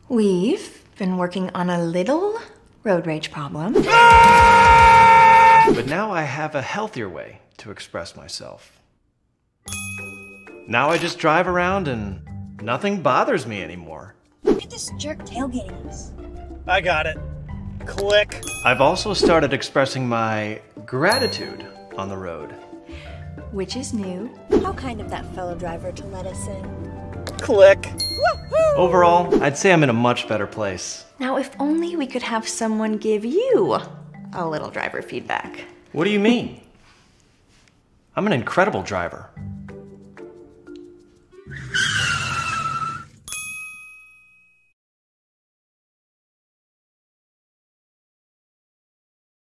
We've been working on a little road rage problem. But now I have a healthier way to express myself. Now I just drive around and nothing bothers me anymore. Look at this jerk tailgating us. I got it. Click. I've also started expressing my gratitude on the road. Which is new. How kind of that fellow driver to let us in. Click. Overall, I'd say I'm in a much better place. Now, if only we could have someone give you a little driver feedback. What do you mean? I'm an incredible driver.